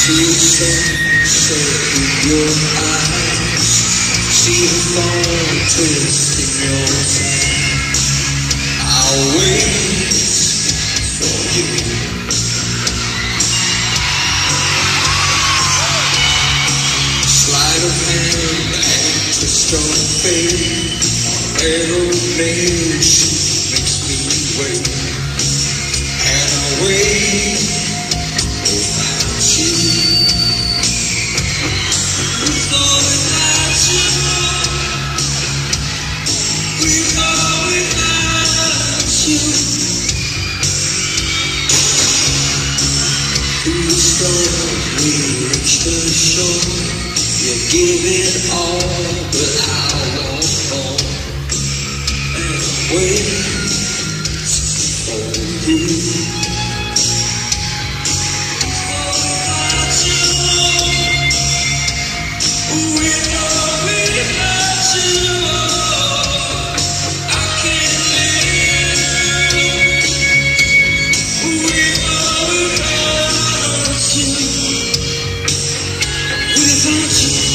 feel so in your eyes. See the thorn twist in your side. I'll wait for you. Sleight of hand and twist of fate. Red old nation makes me wait. And I wait without you. With or without you. With or without you. Through the storm we reach the shore. You give it all, but I won't fall. And I wait for you. Without you.